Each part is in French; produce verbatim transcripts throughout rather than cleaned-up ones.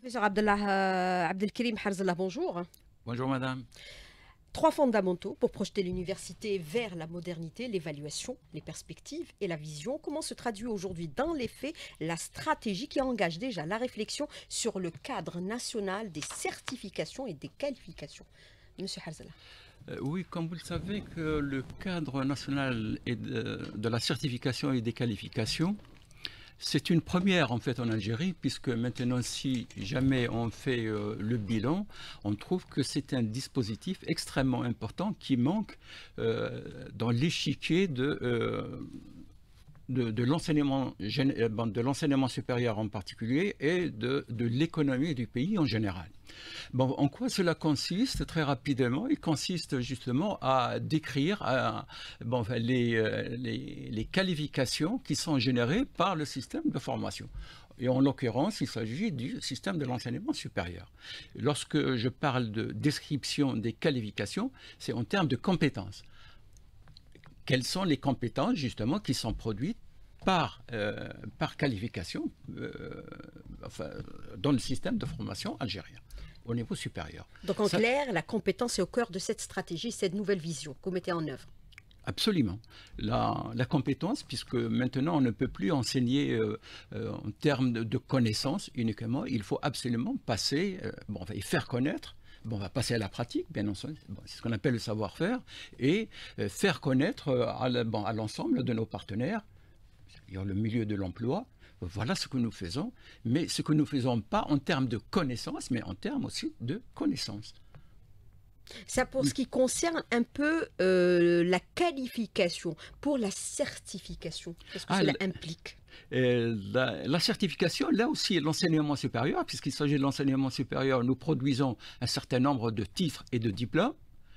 Professeur Abdallah euh, Abdelkrim Harzallah, bonjour. Bonjour madame. Trois fondamentaux pour projeter l'université vers la modernité, l'évaluation, les perspectives et la vision. Comment se traduit aujourd'hui dans les faits la stratégie qui engage déjà la réflexion sur le cadre national des certifications et des qualifications? Monsieur Harzallah. Euh, oui, comme vous le savez, que le cadre national et de, de la certification et des qualifications, c'est une première en fait en Algérie, puisque maintenant, si jamais on fait euh, le bilan, on trouve que c'est un dispositif extrêmement important qui manque euh, dans l'échiquier de, euh, de, de l'enseignement de l'enseignement supérieur en particulier et de, de l'économie du pays en général. Bon, en quoi cela consiste? Très rapidement, il consiste justement à décrire à, bon, les, les, les qualifications qui sont générées par le système de formation. Et en l'occurrence, il s'agit du système de l'enseignement supérieur. Lorsque je parle de description des qualifications, c'est en termes de compétences. Quelles sont les compétences justement qui sont produites par, euh, par qualification euh, enfin, dans le système de formation algérien au niveau supérieur. Donc en Ça, clair, la compétence est au cœur de cette stratégie, cette nouvelle vision que vous mettez en œuvre. Absolument. La, la compétence, puisque maintenant on ne peut plus enseigner euh, euh, en termes de, de connaissances uniquement, il faut absolument passer, euh, bon, et faire connaître. Bon, on va passer à la pratique, bien entendu. Bon, c'est ce qu'on appelle le savoir-faire, et euh, faire connaître euh, à, bon, à l'ensemble de nos partenaires, c'est-à-dire le milieu de l'emploi. Voilà ce que nous faisons, mais ce que nous ne faisons pas en termes de connaissances, mais en termes aussi de connaissances. Ça pour ce qui concerne un peu euh, la qualification, pour la certification, qu'est-ce que Ah, cela implique? Euh, la, la certification, là aussi, l'enseignement supérieur, puisqu'il s'agit de l'enseignement supérieur, nous produisons un certain nombre de titres et de diplômes,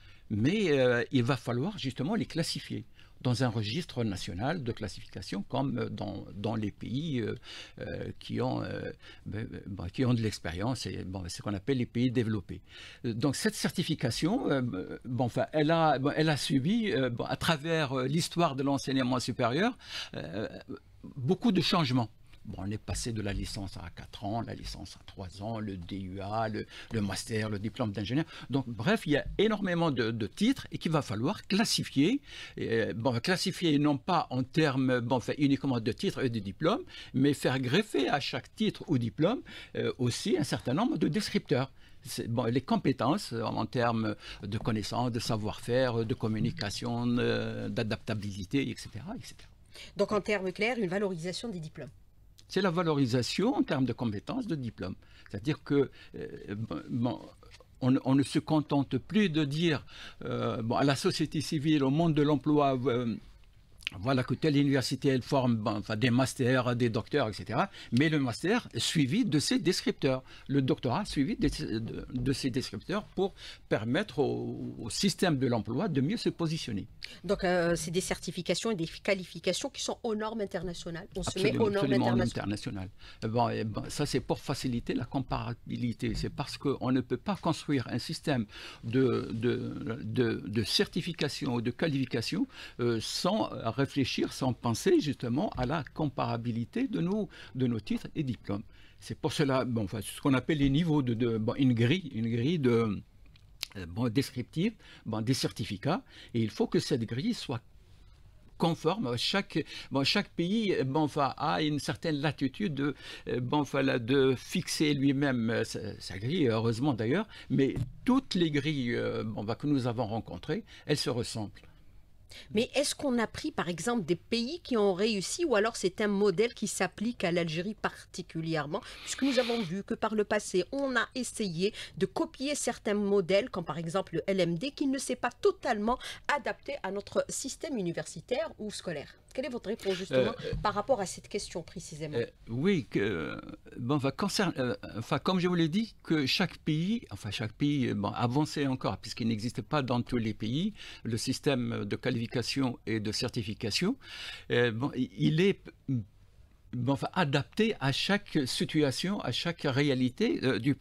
mais euh, il va falloir justement les classifier dans un registre national de classification, comme dans, dans les pays euh, euh, qui, ont, euh, ben, ben, qui ont de l'expérience, et bon, ce qu'on appelle les pays développés. Donc cette certification, euh, bon, enfin, elle, a, bon, elle a subi, euh, bon, à travers l'histoire de l'enseignement supérieur, euh, beaucoup de changements. Bon, on est passé de la licence à quatre ans, la licence à trois ans, le D U A, le, le master, le diplôme d'ingénieur. Donc, bref, il y a énormément de, de titres et qu'il va falloir classifier. Et, bon, classifier non pas en termes bon, fait, uniquement de titres et de diplômes, mais faire greffer à chaque titre ou diplôme euh, aussi un certain nombre de descripteurs. Bon, les compétences en termes de connaissances, de savoir-faire, de communication, d'adaptabilité, et cetera, et cetera. Donc en termes clairs, une valorisation des diplômes. C'est la valorisation en termes de compétences de diplôme. C'est-à-dire que euh, bon, on, on ne se contente plus de dire euh, bon, à la société civile, au monde de l'emploi, euh, voilà que telle université, elle forme bon, enfin, des masters, des docteurs, et cetera. Mais le master est suivi de ses descripteurs. Le doctorat suivi de, de, de ses descripteurs pour permettre au, au système de l'emploi de mieux se positionner. Donc euh, c'est des certifications et des qualifications qui sont aux normes internationales. On Absolument, se met aux normes internationales. internationales. Bon, et bon, ça c'est pour faciliter la comparabilité. C'est parce qu'on ne peut pas construire un système de, de, de, de certification ou de qualification euh, sans réfléchir, sans penser justement à la comparabilité de nos, de nos titres et diplômes. C'est pour cela, bon, enfin, ce qu'on appelle les niveaux de, de bon, une grille, une grille de bon, descriptive, bon, des certificats, et il faut que cette grille soit conforme. Chaque, bon, chaque pays bon, enfin, a une certaine latitude de, bon, enfin, de fixer lui-même sa, sa grille, heureusement d'ailleurs, mais toutes les grilles bon, enfin, que nous avons rencontrées, elles se ressemblent. Mais est-ce qu'on a pris, par exemple, des pays qui ont réussi ou alors c'est un modèle qui s'applique à l'Algérie particulièrement? Puisque nous avons vu que par le passé, on a essayé de copier certains modèles, comme par exemple le L M D, qui ne s'est pas totalement adapté à notre système universitaire ou scolaire. Quelle est votre réponse justement euh, par rapport à cette question précisément? euh, Oui, que, bon, enfin, concerne, euh, enfin, comme je vous l'ai dit, que chaque pays, enfin chaque pays bon, avancé encore, puisqu'il n'existe pas dans tous les pays, le système de qualification et de certification, euh, bon, il est bon, enfin, adapté à chaque situation, à chaque réalité euh, du pays.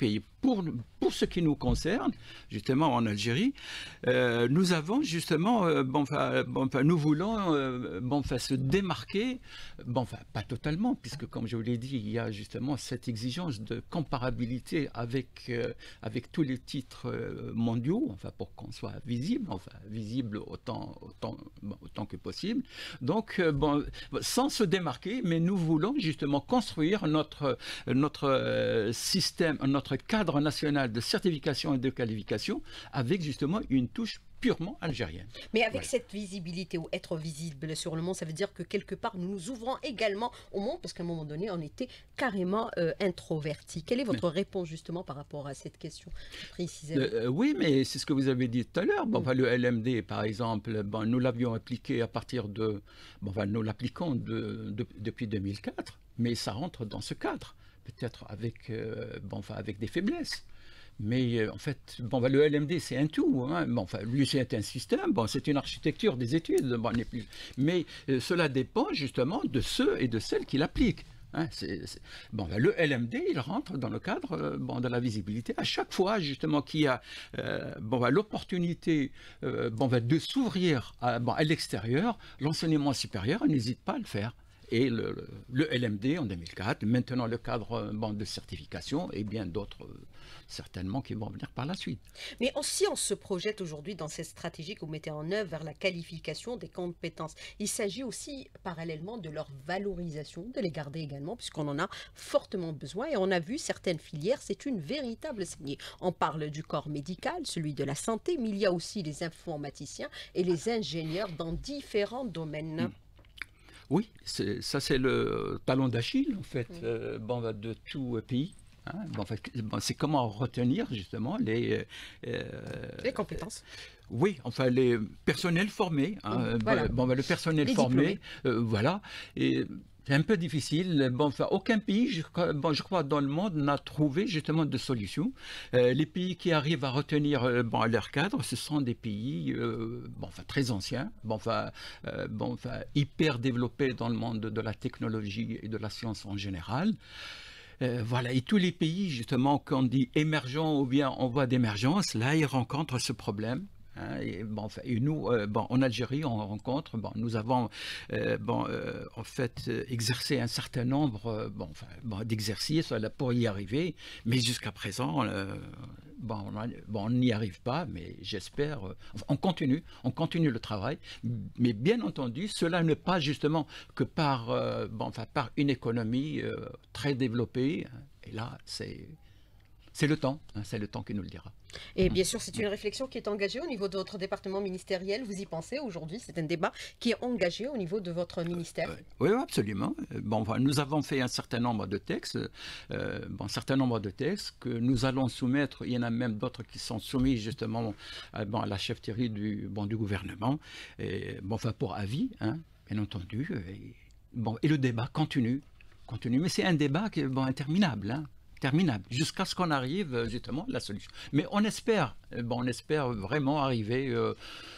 pour, pour ce qui nous concerne, justement en Algérie, euh, nous avons justement, euh, bon, enfin, bon, enfin, nous voulons euh, bon, enfin, se démarquer, bon, enfin, pas totalement, puisque comme je vous l'ai dit, il y a justement cette exigence de comparabilité avec, euh, avec tous les titres euh, mondiaux, enfin, pour qu'on soit visible, enfin, visible autant, autant, bon, autant que possible. Donc, euh, bon, sans se démarquer, mais nous voulons justement construire notre, notre euh, système, notre cadre national de certification et de qualification avec justement une touche purement algérienne. Mais avec Voilà. cette visibilité ou être visible sur le monde, ça veut dire que quelque part nous nous ouvrons également au monde parce qu'à un moment donné on était carrément euh, introverti. Quelle est votre mais... réponse justement par rapport à cette question précisément? euh, Oui, mais c'est ce que vous avez dit tout à l'heure. Bon, mm. enfin, le L M D par exemple, bon, nous l'avions appliqué à partir de... Bon, enfin, nous l'appliquons de, de, depuis deux mille quatre, mais ça rentre dans ce cadre, peut-être avec, euh, bon, enfin, avec des faiblesses. Mais euh, en fait, bon, bah, le L M D, c'est un tout. Hein. Bon, enfin, lui, c'est un système, bon, c'est une architecture des études. Bon, plus... Mais euh, cela dépend justement de ceux et de celles qui l'appliquent. Hein. C'est, c'est... Bon, bah, le L M D, il rentre dans le cadre euh, bon, de la visibilité. À chaque fois, justement, qu'il y a euh, bon, bah, l'opportunité euh, bon, bah, de s'ouvrir à, bon, à l'extérieur, l'enseignement supérieur n'hésite pas à le faire. Et le, le, le L M D en deux mille quatre, maintenant le cadre bon, de certification et bien d'autres euh, certainement qui vont venir par la suite. Mais aussi on se projette aujourd'hui dans cette stratégie que vous mettez en œuvre vers la qualification des compétences. Il s'agit aussi parallèlement de leur valorisation, de les garder également puisqu'on en a fortement besoin et on a vu certaines filières, c'est une véritable saignée. On parle du corps médical, celui de la santé, mais il y a aussi les informaticiens et les ingénieurs dans différents domaines. Mmh. Oui, c'est, ça c'est le talon d'Achille en fait, mmh. euh, bon, de tout pays. Hein, bon, en fait, bon, c'est comment retenir justement les, euh, les compétences. Euh, oui, enfin les personnels formés. Hein, mmh, voilà. bon, le personnel les formé, euh, voilà. Et, c'est un peu difficile. Bon, enfin, aucun pays, je, bon, je crois, dans le monde n'a trouvé justement de solution. Euh, les pays qui arrivent à retenir euh, bon, leur cadre, ce sont des pays euh, bon, enfin, très anciens, bon, enfin, euh, bon, enfin, hyper développés dans le monde de, de la technologie et de la science en général. Euh, voilà, et tous les pays, justement, qu'on dit émergents ou bien en voie d'émergence, là, ils rencontrent ce problème. Hein, et, bon, enfin, et nous, euh, bon, en Algérie, on rencontre, bon, nous avons euh, bon, euh, en fait euh, exercé un certain nombre euh, bon, enfin, bon, d'exercices pour y arriver, mais jusqu'à présent, euh, bon, on n'y arrive pas, mais j'espère, euh, on continue, on continue le travail, mais bien entendu, cela ne passe justement que par, euh, bon, enfin, par une économie euh, très développée, et là, c'est... C'est le temps, hein, c'est le temps qui nous le dira. Et bien sûr, c'est une réflexion qui est engagée au niveau de votre département ministériel. Vous y pensez aujourd'hui? C'est un débat qui est engagé au niveau de votre ministère. Euh, oui, absolument. Bon, nous avons fait un certain nombre de textes, euh, bon, un certain nombre de textes que nous allons soumettre. Il y en a même d'autres qui sont soumis justement à, bon, à la chefferie du, bon, du gouvernement, et, bon, enfin pour avis, hein, bien entendu. Et, bon, et le débat continue, continue. Mais c'est un débat qui est bon, interminable. Hein. terminable, jusqu'à ce qu'on arrive justement à la solution. Mais on espère, bon, on espère vraiment arriver euh,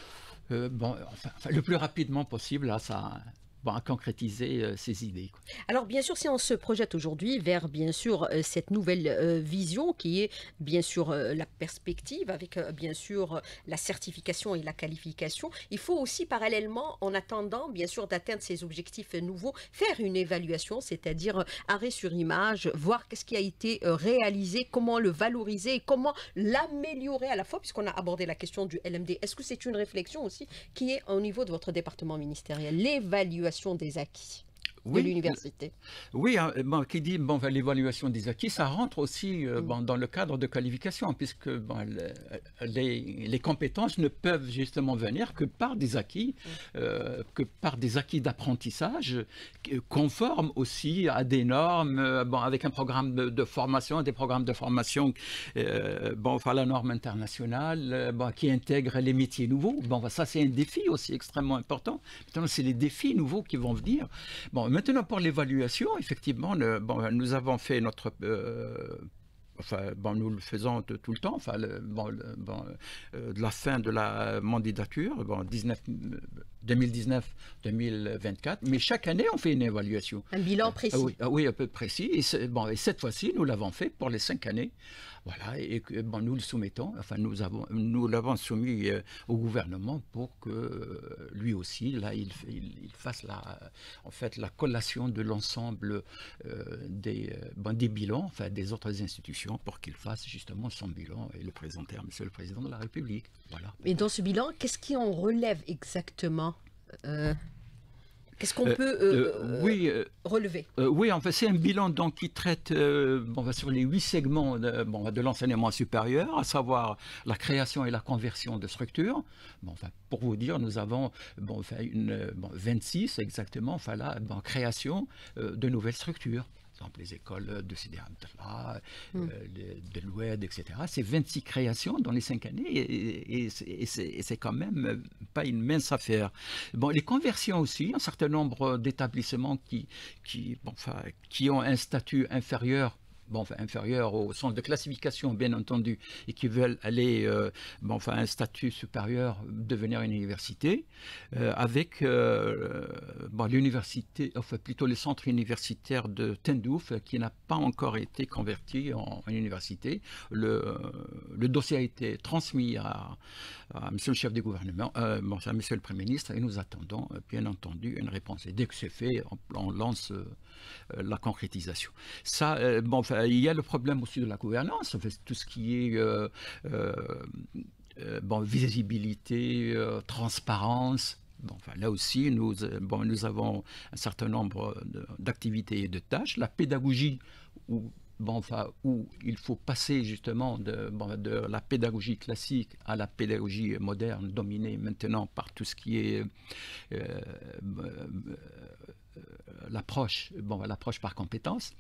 euh, bon, enfin, enfin, le plus rapidement possible à ça. Bon, à concrétiser euh, ces idées. Quoi. Alors bien sûr, si on se projette aujourd'hui vers bien sûr euh, cette nouvelle euh, vision qui est bien sûr euh, la perspective avec euh, bien sûr euh, la certification et la qualification, il faut aussi parallèlement, en attendant bien sûr d'atteindre ces objectifs nouveaux, faire une évaluation, c'est-à-dire euh, arrêt sur image, voir qu'est-ce qui a été euh, réalisé, comment le valoriser et comment l'améliorer à la fois, puisqu'on a abordé la question du L M D. Est-ce que c'est une réflexion aussi qui est au niveau de votre département ministériel, l'évaluation des acquis oui, de l'université? Oui, hein, bon, qui dit bon, l'évaluation des acquis, ça rentre aussi euh, mm. bon, dans le cadre de qualification, puisque bon, le, les, les compétences ne peuvent justement venir que par des acquis, mm. euh, que par des acquis d'apprentissage conformes aussi à des normes, euh, bon, avec un programme de, de formation, des programmes de formation, euh, bon, enfin, la norme internationale, euh, bon, qui intègre les métiers nouveaux. Bon, ça, c'est un défi aussi extrêmement important. Maintenant, c'est les défis nouveaux qui vont venir. Bon, maintenant, pour l'évaluation, effectivement, le, bon, nous avons fait notre... Euh, enfin, bon, nous le faisons de, tout le temps, enfin, le, bon, le, bon, euh, de la fin de la mandature, bon, deux mille dix-neuf deux mille vingt-quatre, mais chaque année, on fait une évaluation. Un bilan précis. Ah oui, ah oui, un peu précis. Et, bon, et cette fois-ci, nous l'avons fait pour les cinq années. Voilà, et que, bon, nous le soumettons, enfin nous avons, nous l'avons soumis euh, au gouvernement pour que euh, lui aussi, là, il, il, il fasse la, en fait, la collation de l'ensemble euh, des, euh, bon, des bilans, enfin des autres institutions, pour qu'il fasse justement son bilan et le présenter à Monsieur le Président de la République. Voilà. Et dans ce bilan, qu'est-ce qui en relève exactement euh... Qu'est-ce qu'on euh, peut euh, euh, oui, euh, relever euh, Oui, en fait, c'est un bilan donc, qui traite euh, bon, sur les huit segments de, bon, de l'enseignement supérieur, à savoir la création et la conversion de structures. Bon, enfin, pour vous dire, nous avons bon, enfin, une, bon, vingt-six exactement, enfin, là, bon, création euh, de nouvelles structures. Par exemple, les écoles de Sidi Abdallah, mm. euh, de l'Oued, et cetera. C'est vingt-six créations dans les cinq années et, et, et c'est quand même pas une mince affaire. Bon, les conversions aussi, un certain nombre d'établissements qui, qui, bon, enfin, qui ont un statut inférieur. Bon, enfin, inférieur au sens de classification, bien entendu, et qui veulent aller, euh, bon, enfin, un statut supérieur, devenir une université, euh, avec euh, bon, l'université, enfin, plutôt le centre universitaire de Tindouf, qui n'a pas encore été converti en, en université. Le, le dossier a été transmis à, à Monsieur le chef du gouvernement, euh, bon, à Monsieur le Premier ministre, et nous attendons, bien entendu, une réponse. Et dès que c'est fait, on, on lance euh, la concrétisation. Ça, euh, bon, enfin, il y a le problème aussi de la gouvernance, en fait, tout ce qui est euh, euh, euh, bon, visibilité, euh, transparence. Bon, enfin, là aussi, nous, bon, nous avons un certain nombre d'activités et de tâches. La pédagogie, où, bon, enfin, où il faut passer justement de, bon, de la pédagogie classique à la pédagogie moderne, dominée maintenant par tout ce qui est euh, euh, l'approche bon, l'approche par compétences.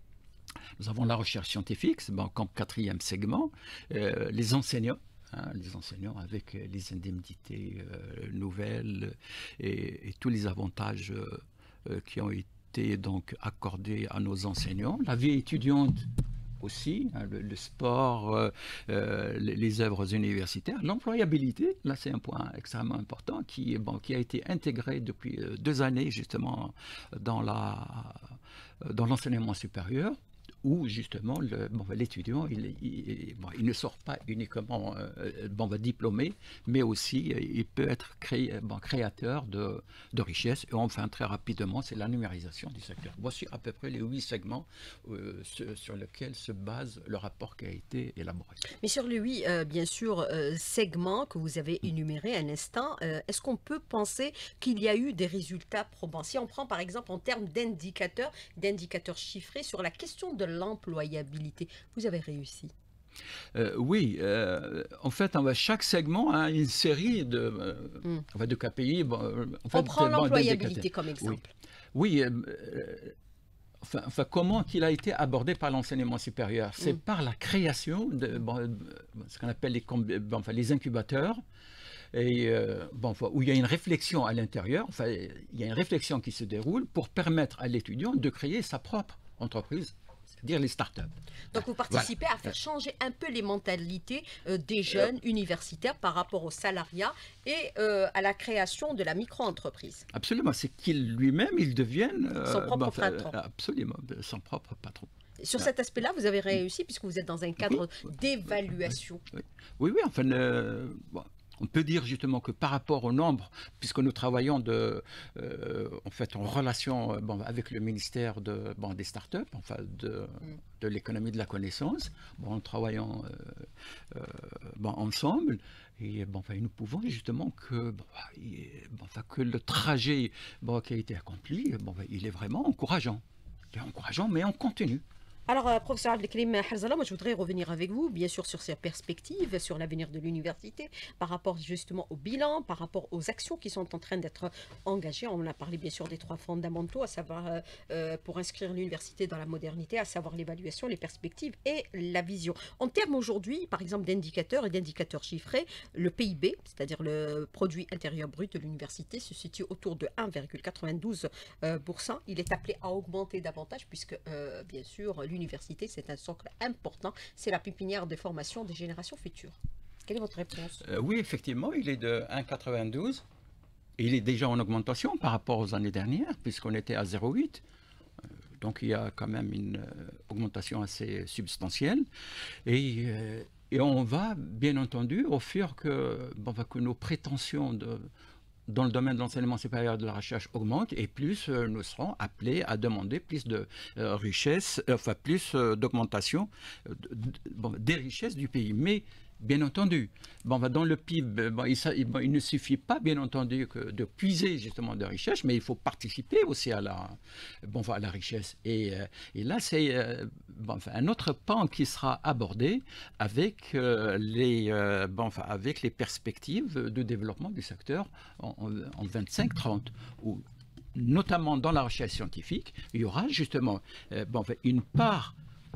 Nous avons la recherche scientifique, bon, comme quatrième segment, euh, les enseignants, hein, les enseignants avec les indemnités euh, nouvelles et, et tous les avantages euh, qui ont été donc accordés à nos enseignants. La vie étudiante aussi, hein, le, le sport, euh, euh, les, les œuvres universitaires, l'employabilité, là c'est un point extrêmement important qui, bon, qui a été intégré depuis deux années justement dans la, dans l'enseignement supérieur, où justement le, bon, l'étudiant il, il, bon, il ne sort pas uniquement euh, bon, diplômé, mais aussi euh, il peut être créé, bon, créateur de, de richesses. Et enfin très rapidement, c'est la numérisation du secteur. Voici à peu près les huit segments euh, sur, sur lesquels se base le rapport qui a été élaboré. Mais sur les huit, euh, bien sûr, euh, segments que vous avez énumérés à l'instant, euh, est-ce qu'on peut penser qu'il y a eu des résultats probants? Si on prend par exemple en termes d'indicateurs, d'indicateurs chiffrés sur la question de l'employabilité, vous avez réussi? Euh, oui, euh, en fait, on chaque segment a une série de, euh, mm. de K P I. Bon, en fait, on prend l'employabilité comme exemple. Oui, oui euh, enfin, enfin, comment il a été abordé par l'enseignement supérieur? C'est mm. par la création de bon, ce qu'on appelle les, bon, enfin, les incubateurs. Et, euh, bon, où il y a une réflexion à l'intérieur, enfin, il y a une réflexion qui se déroule pour permettre à l'étudiant de créer sa propre entreprise, c'est-à-dire les startups. Donc vous participez voilà. à faire changer un peu les mentalités euh, des jeunes euh, universitaires par rapport au salariat et euh, à la création de la micro-entreprise. Absolument, c'est qu'il lui-même, il devienne euh, son propre bon, patron. Absolument, son propre patron. Sur cet aspect-là, vous avez réussi puisque vous êtes dans un cadre oui, d'évaluation. Oui, oui, oui, enfin, euh, bon, on peut dire justement que par rapport au nombre, puisque nous travaillons de, euh, en, fait, en relation bon, avec le ministère de, bon, des startups, enfin de, de l'économie de la connaissance, bon, en travaillant euh, euh, bon, ensemble, et bon, enfin, nous pouvons justement que, bon, enfin, que le trajet bon, qui a été accompli, bon, il est vraiment encourageant. Il est encourageant, mais on continue. Alors, euh, professeur Abdelkrim Harzallah, moi je voudrais revenir avec vous, bien sûr, sur ces perspectives, sur l'avenir de l'université, par rapport justement au bilan, par rapport aux actions qui sont en train d'être engagées. On a parlé bien sûr des trois fondamentaux, à savoir euh, euh, pour inscrire l'université dans la modernité, à savoir l'évaluation, les perspectives et la vision. En termes aujourd'hui, par exemple, d'indicateurs et d'indicateurs chiffrés, le P I B, c'est-à-dire le produit intérieur brut de l'université, se situe autour de un virgule quatre-vingt-douze pour cent. Il est appelé à augmenter davantage puisque, euh, bien sûr, l'université, c'est un socle important, c'est la pépinière de formation des générations futures. Quelle est votre réponse? euh, Oui, effectivement, il est de un virgule quatre-vingt-douze. il est déjà en augmentation par rapport aux années dernières, puisqu'on était à zéro virgule huit. Donc il y a quand même une euh, augmentation assez substantielle. Et, euh, et on va, bien entendu, au fur que, bon, que nos prétentions de, dans le domaine de l'enseignement supérieur et de la recherche augmentent, et plus euh, nous serons appelés à demander plus de euh, richesses, euh, enfin plus euh, d'augmentation euh, de, de, bon, des richesses du pays. Mais bien entendu, bon, dans le P I B, bon, il, bon, il ne suffit pas, bien entendu, que de puiser justement de richesse, mais il faut participer aussi à la, bon, à la richesse. Et, et là, c'est euh, bon, un autre pan qui sera abordé avec, euh, les, euh, bon, avec les perspectives de développement du secteur en, en, en vingt-cinq trente, où notamment dans la recherche scientifique, il y aura justement euh, bon, une part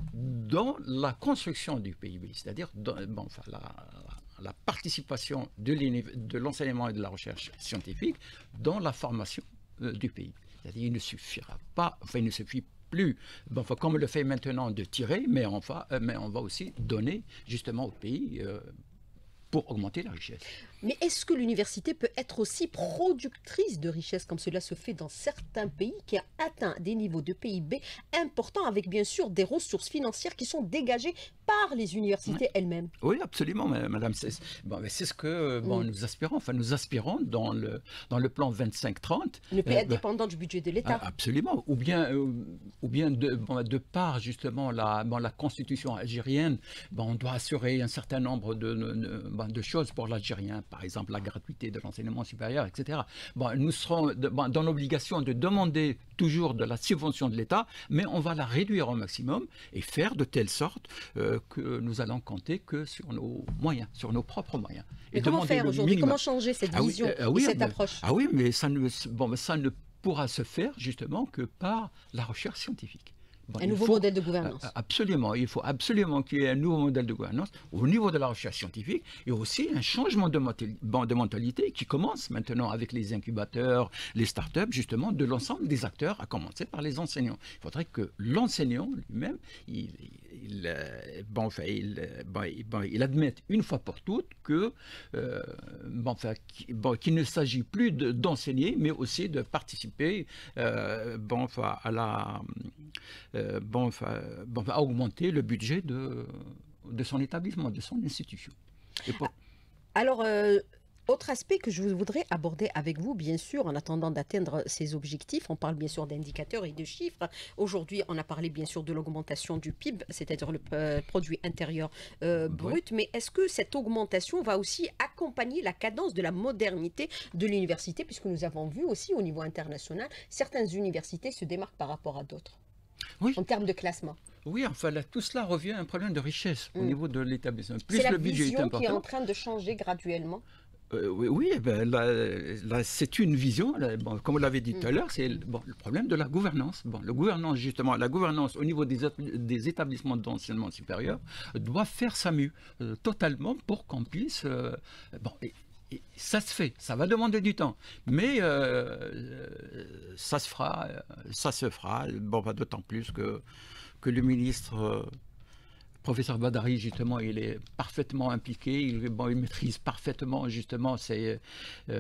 dans la construction du P I B, c'est-à-dire bon, enfin, la, la participation de l'enseignement et de la recherche scientifique dans la formation euh, du pays. C'est-à-dire qu'il ne suffira pas, enfin il ne suffit plus, bon, enfin, comme on le fait maintenant, de tirer, mais on va, euh, mais on va aussi donner justement au pays euh, pour augmenter la richesse. Mais est-ce que l'université peut être aussi productrice de richesse comme cela se fait dans certains pays qui ont atteint des niveaux de P I B importants avec bien sûr des ressources financières qui sont dégagées par les universités ouais. elles-mêmes? Oui, absolument, madame. C'est bon, ce que bon, mm. nous aspirons. Enfin, nous aspirons dans le, dans le plan vingt-cinq trente. Ne pas être euh, dépendant du budget de l'État. Absolument. Ou bien, euh, ou bien de, bon, de par justement la, bon, la constitution algérienne, bon, on doit assurer un certain nombre de, de, bon, de choses pour l'Algérien. Par exemple, la gratuité de l'enseignement supérieur, et cetera. Bon, nous serons de, bon, dans l'obligation de demander toujours de la subvention de l'État, mais on va la réduire au maximum et faire de telle sorte euh, que nous allons compter que sur nos moyens, sur nos propres moyens. Mais et comment faire aujourd'hui? Comment changer cette ah vision oui, euh, oui, et cette mais, approche? Ah oui, mais ça ne, bon, ça ne pourra se faire justement que par la recherche scientifique. Bon, un nouveau faut, modèle de gouvernance. Absolument. Il faut absolument qu'il y ait un nouveau modèle de gouvernance au niveau de la recherche scientifique et aussi un changement de, de mentalité qui commence maintenant avec les incubateurs, les startups, justement, de l'ensemble des acteurs, à commencer par les enseignants. Il faudrait que l'enseignant lui-même, il, il, bon, enfin, il, bon, il, bon, il admette une fois pour toutes que, euh, bon, enfin, bon, qu'il ne s'agit plus d'enseigner, mais aussi de participer euh, bon, enfin, à la... Euh, Bon, enfin, bon, à augmenter le budget de, de son établissement, de son institution. Et pour... Alors, euh, autre aspect que je voudrais aborder avec vous, bien sûr, en attendant d'atteindre ces objectifs, on parle bien sûr d'indicateurs et de chiffres. Aujourd'hui, on a parlé bien sûr de l'augmentation du P I B, c'est-à-dire le euh, produit intérieur euh, brut, oui. Mais est-ce que cette augmentation va aussi accompagner la cadence de la modernité de l'université, puisque nous avons vu aussi au niveau international, certaines universités se démarquent par rapport à d'autres? Oui. En termes de classement. Oui, enfin, là, tout cela revient à un problème de richesse au mmh. niveau de l'établissement. Plus le budget est important. C'est la vision qui est en train de changer graduellement. Euh, oui, oui ben, là, là, c'est une vision. Là, bon, comme vous l'avez dit mmh. tout à l'heure, c'est bon, le problème de la gouvernance. Bon, le gouvernance, justement, la gouvernance au niveau des, des établissements d'enseignement supérieur doit faire sa mue euh, totalement pour qu'on puisse... Euh, bon, et, Et ça se fait, ça va demander du temps, mais euh, ça se fera, ça se fera. Bon, d'autant plus que, que le ministre, euh, professeur Badari, justement, il est parfaitement impliqué, il, bon, il maîtrise parfaitement, justement, ces, euh,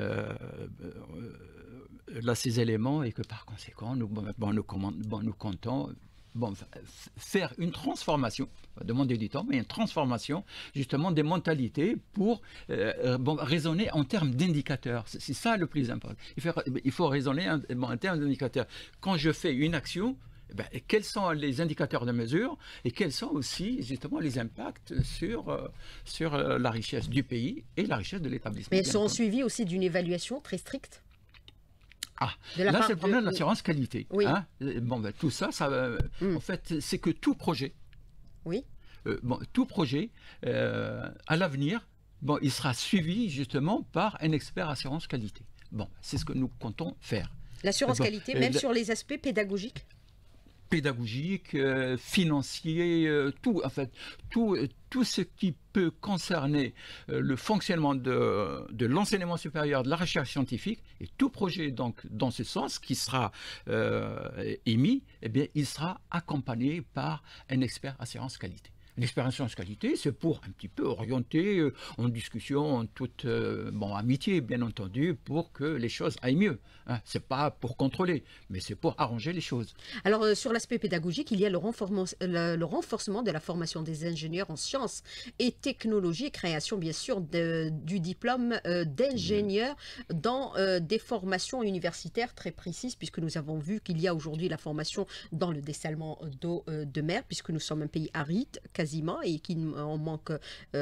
euh, là, ces éléments, et que par conséquent, nous, bon, nous, bon, nous comptons... Bon, faire une transformation, demander du temps, mais une transformation justement des mentalités pour euh, bon, raisonner en termes d'indicateurs. C'est ça le plus important. Il faut, il faut raisonner en, bon, en termes d'indicateurs. Quand je fais une action, ben, quels sont les indicateurs de mesure et quels sont aussi justement les impacts sur, euh, sur euh, la richesse du pays et la richesse de l'établissement. Mais ils seront suivis aussi d'une évaluation très stricte? Ah, là, c'est le problème de, de l'assurance qualité. Oui. Hein, bon, ben, tout ça, ça euh, mm. en fait, c'est que tout projet, oui. euh, bon, tout projet, euh, à l'avenir, bon, il sera suivi justement par un expert assurance qualité. Bon, c'est ce que nous comptons faire. L'assurance bon, qualité, même sur les aspects pédagogiques? Pédagogique, euh, financier, euh, tout, en fait, tout, euh, tout ce qui peut concerner euh, le fonctionnement de, de l'enseignement supérieur, de la recherche scientifique, et tout projet donc dans ce sens qui sera euh, émis, eh bien, il sera accompagné par un expert assurance qualité. L'expérience qualité, c'est pour un petit peu orienter euh, en discussion, en toute euh, bon, amitié, bien entendu, pour que les choses aillent mieux. Hein. Ce n'est pas pour contrôler, mais c'est pour arranger les choses. Alors, euh, sur l'aspect pédagogique, il y a le renforcement, le, le renforcement de la formation des ingénieurs en sciences et technologies, création, bien sûr, de, du diplôme euh, d'ingénieur dans euh, des formations universitaires très précises, puisque nous avons vu qu'il y a aujourd'hui la formation dans le dessalement d'eau euh, de mer, puisque nous sommes un pays aride, quasiment, et qui en manque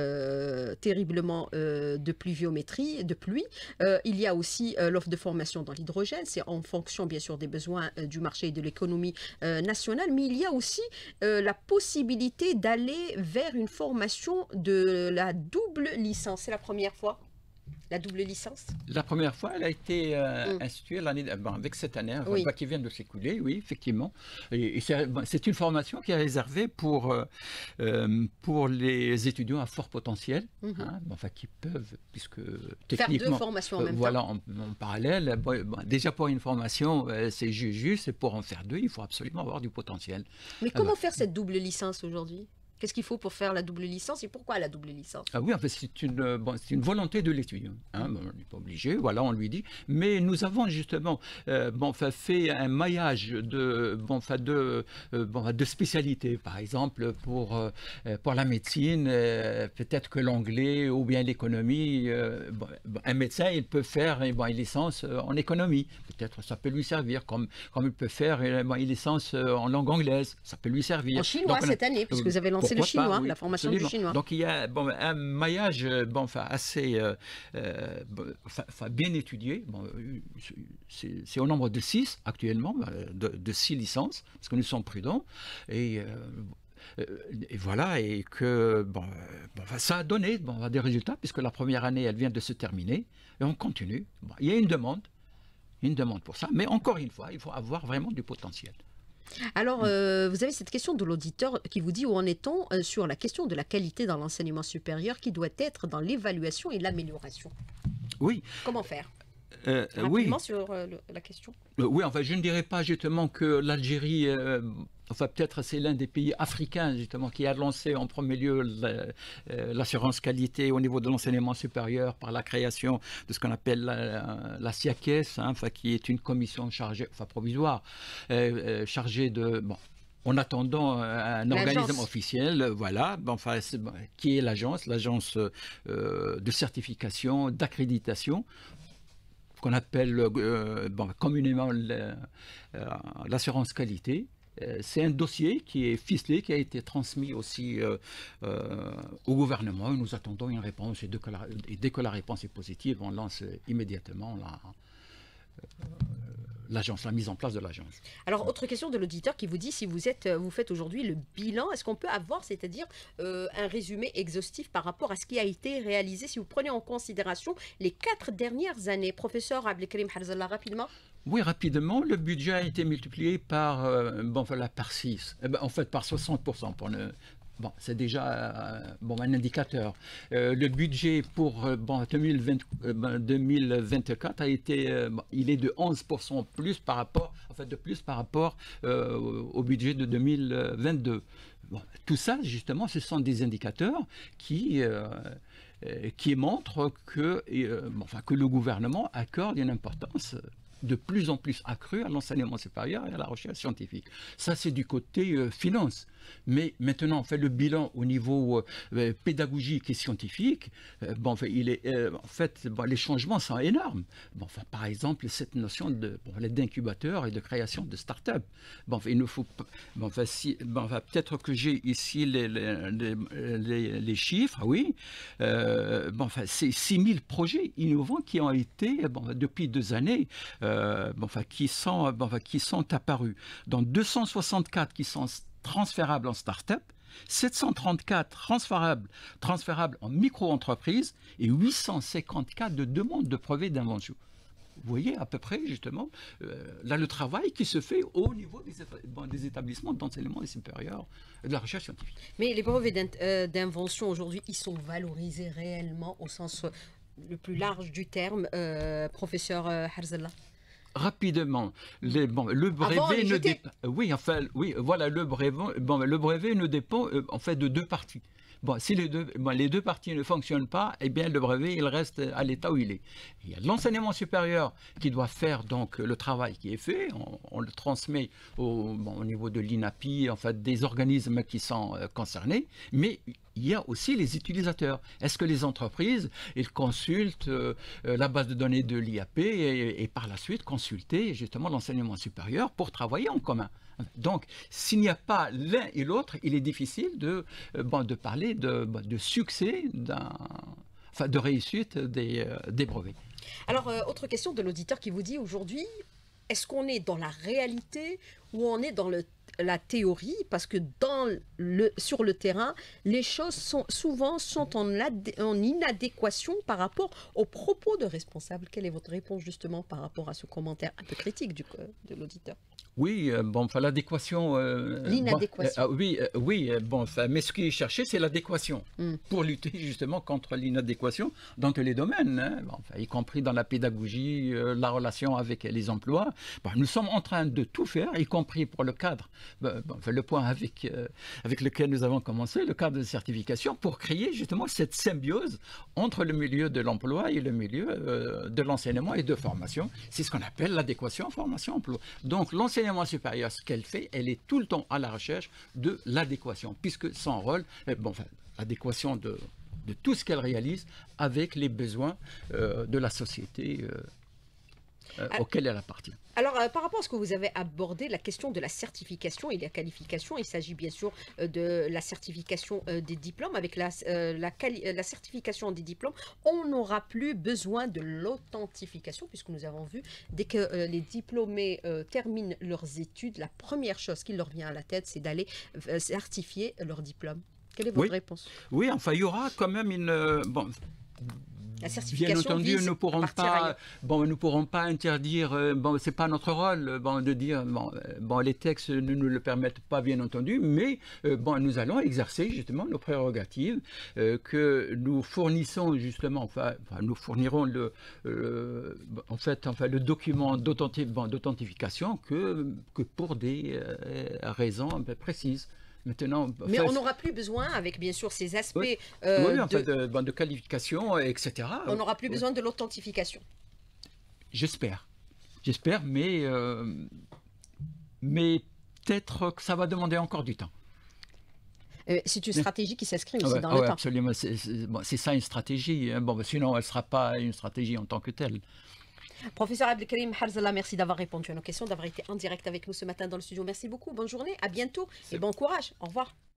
euh, terriblement euh, de pluviométrie, de pluie. Euh, il y a aussi euh, l'offre de formation dans l'hydrogène, c'est en fonction bien sûr des besoins euh, du marché et de l'économie euh, nationale, mais il y a aussi euh, la possibilité d'aller vers une formation de la double licence. C'est la première fois la double licence? La première fois, elle a été euh, Mm. instituée l'année, bon, avec cette année, enfin, Oui. bah, qui vient de s'écouler, oui, effectivement. Et, et c'est bon, c'est une formation qui est réservée pour, euh, euh, pour les étudiants à fort potentiel, Mhm. hein, bon, enfin, qui peuvent, puisque Faire deux techniquement, formations en euh, même voilà, temps. en, en parallèle, bon, bon, déjà pour une formation, euh, c'est ju- juste, et pour en faire deux, il faut absolument avoir du potentiel. Mais Ah comment bah, faire cette double licence aujourd'hui? Qu'est-ce qu'il faut pour faire la double licence et pourquoi la double licence? Ah oui, en fait, c'est une, euh, bon, c'est une volonté de l'étudiant. Hein, bon, on n'est pas obligé, voilà, on lui dit. Mais nous avons justement euh, bon, enfin, fait un maillage de, bon, enfin, de, euh, bon, de spécialités. Par exemple, pour, euh, pour la médecine, euh, peut-être que l'anglais ou bien l'économie, euh, bon, un médecin, il peut faire eh, bon, une licence euh, en économie. Peut-être ça peut lui servir, comme, comme il peut faire eh, bon, une licence euh, en langue anglaise. Ça peut lui servir. En chinois Donc, on a- cette année, puisque vous avez lancé le pourquoi pas, chinois, oui, la formation absolument. du chinois. Donc il y a bon, un maillage euh, bon, enfin, assez euh, euh, bon, enfin, enfin, bien étudié. Bon, euh, c'est c'est au nombre de six actuellement, euh, de, de six licences, parce que nous sommes prudents. Et, euh, euh, et voilà, et que bon, euh, bon, enfin, ça a donné bon, des résultats, puisque la première année, elle vient de se terminer, et on continue. Bon, il y a une demande, une demande pour ça, mais encore une fois, il faut avoir vraiment du potentiel. Alors, euh, vous avez cette question de l'auditeur qui vous dit où en est-on euh, sur la question de la qualité dans l'enseignement supérieur qui doit être dans l'évaluation et l'amélioration. Oui, Comment faire? euh, oui. Rapidement sur euh, le- la question. Euh, Oui, enfin, je ne dirais pas justement que l'Algérie, euh, enfin peut-être c'est l'un des pays africains justement qui a lancé en premier lieu la- euh, l'assurance qualité au niveau de l'enseignement supérieur par la création de ce qu'on appelle la, la SIACES, hein, enfin, qui est une commission chargée, enfin provisoire, euh, euh, chargée de... Bon, en attendant euh, un organisme L'agence. officiel, euh, voilà, bon, enfin, c'est- bon, qui est l'agence, l'agence euh, de certification, d'accréditation, qu'on appelle euh, bon, communément le- euh, l'assurance qualité. Euh, C'est un dossier qui est ficelé, qui a été transmis aussi euh, euh, au gouvernement. Nous attendons une réponse et dès que la, et dès que la réponse est positive, on lance immédiatement la, l'agence, la mise en place de l'agence. Alors, autre question de l'auditeur qui vous dit si vous êtes, euh, vous faites aujourd'hui le bilan, est-ce qu'on peut avoir, c'est-à-dire euh, un résumé exhaustif par rapport à ce qui a été réalisé, si vous prenez en considération les quatre dernières années? Professeur Abdelkrim Harzallah, rapidement. Oui, rapidement, le budget a été multiplié par, euh, bon, voilà, par six, Eh ben, en fait par soixante pour cent. Pour ne, bon, c'est déjà euh, bon, un indicateur. Euh, le budget pour euh, bon, deux mille vingt, euh, ben, deux mille vingt-quatre a été, euh, bon, il est de onze pour cent plus par rapport, en fait, de plus par rapport euh, au budget de deux mille vingt-deux. Bon, tout ça, justement, ce sont des indicateurs qui, euh, euh, qui montrent que, euh, bon, enfin, que le gouvernement accorde une importance de plus en plus accrue à l'enseignement supérieur et à la recherche scientifique. Ça, c'est du côté euh, finance. Mais maintenant, on fait le bilan au niveau euh, pédagogique et scientifique. Euh, bon, enfin, il est, euh, en fait, bon, les changements sont énormes. Bon, enfin, par exemple, cette notion de, bon, d'incubateur et de création de start-up. Bon, enfin, il nous faut, bon, enfin, si, bon, enfin, peut-être que j'ai ici les, les, les, les, les chiffres, oui. Euh, bon, enfin, c'est six mille projets innovants qui ont été, bon, depuis deux années, euh, bon, enfin, qui sont, bon, enfin, qui sont apparus. Dans deux cent soixante-quatre qui sont transférables en start-up, sept cent trente-quatre transférables, transférables en micro-entreprise et huit cent cinquante-quatre de demandes de brevets d'invention. Vous voyez à peu près justement euh, là le travail qui se fait au niveau des, bon, des établissements d'enseignement supérieur de la recherche scientifique. Mais les brevets d'in- euh, d'invention aujourd'hui, ils sont valorisés réellement au sens euh, le plus large du terme, euh, professeur euh, Harzallah? rapidement, les, bon, le brevet ne dépend. Oui, enfin, oui, voilà, le brevet, bon, le brevet ne dépend euh, en fait de deux parties. Bon, si les deux, bon, les deux parties ne fonctionnent pas, eh bien le brevet il reste à l'état où il est. Il y a l'enseignement supérieur qui doit faire donc le travail qui est fait. On, on le transmet au, bon, au niveau de l'I N A P I, en fait, des organismes qui sont euh, concernés, mais il y a aussi les utilisateurs. Est-ce que les entreprises, ils consultent euh, la base de données de l'I A P et, et par la suite consulter justement l'enseignement supérieur pour travailler en commun? Donc, s'il n'y a pas l'un et l'autre, il est difficile de, euh, bon, de parler de, de succès, enfin, de réussite des, euh, des brevets. Alors, euh, autre question de l'auditeur qui vous dit aujourd'hui, est-ce qu'on est dans la réalité ou on est dans le la théorie, parce que dans le, sur le terrain, les choses sont, souvent sont en, adé, en inadéquation par rapport aux propos de responsables. Quelle est votre réponse justement par rapport à ce commentaire un peu critique du, de l'auditeur? Oui, euh, bon, enfin, l'adéquation. Euh, L'inadéquation. Bon, euh, oui, euh, oui, bon, enfin, mais ce qui est cherché, c'est l'adéquation mm. pour lutter justement contre l'inadéquation dans tous les domaines, hein, bon, enfin, y compris dans la pédagogie, euh, la relation avec les emplois. Bon, nous sommes en train de tout faire, y compris pour le cadre, bon, enfin, le point avec, euh, avec lequel nous avons commencé, le cadre de certification, pour créer justement cette symbiose entre le milieu de l'emploi et le milieu euh, de l'enseignement et de formation. C'est ce qu'on appelle l'adéquation formation-emploi. Donc, l'enseignement supérieur, ce qu'elle fait, elle est tout le temps à la recherche de l'adéquation, puisque son rôle, bon, enfin, l'adéquation de, de tout ce qu'elle réalise avec les besoins euh, de la société euh, euh, ah, auquel elle appartient. Alors, euh, par rapport à ce que vous avez abordé, la question de la certification et la qualification, il s'agit bien sûr euh, de la certification euh, des diplômes. Avec la, euh, la, la certification des diplômes, on n'aura plus besoin de l'authentification, puisque nous avons vu, dès que euh, les diplômés euh, terminent leurs études, la première chose qui leur vient à la tête, c'est d'aller euh, certifier leur diplôme. Quelle est votre oui. réponse? Oui, enfin, il y aura quand même une... Euh, bon, La certification bien entendu, nous ne pourrons pas, bon, nous pourrons pas interdire. Euh, bon, c'est pas notre rôle, bon, de dire, bon, euh, bon, les textes ne nous le permettent pas, bien entendu, mais euh, bon, nous allons exercer justement nos prérogatives euh, que nous fournissons justement, enfin, enfin nous fournirons le, euh, en fait, enfin, le document d'authentification bon, que que pour des euh, raisons un peu précises. Maintenant, mais enfin, on n'aura plus besoin, avec bien sûr ces aspects oui, euh, oui, en de, fait, de, de qualification, et cetera. On n'aura plus oui. besoin de l'authentification. J'espère. J'espère, mais, euh, mais peut-être que ça va demander encore du temps. Euh, c'est une stratégie qui s'inscrit aussi ouais, dans ouais, le temps. Absolument, c'est bon, ça une stratégie. Hein. Bon, sinon, elle ne sera pas une stratégie en tant que telle. Professeur Abdelkarim Harzallah, merci d'avoir répondu à nos questions, d'avoir été en direct avec nous ce matin dans le studio. Merci beaucoup, bonne journée, à bientôt et bon courage. Au revoir.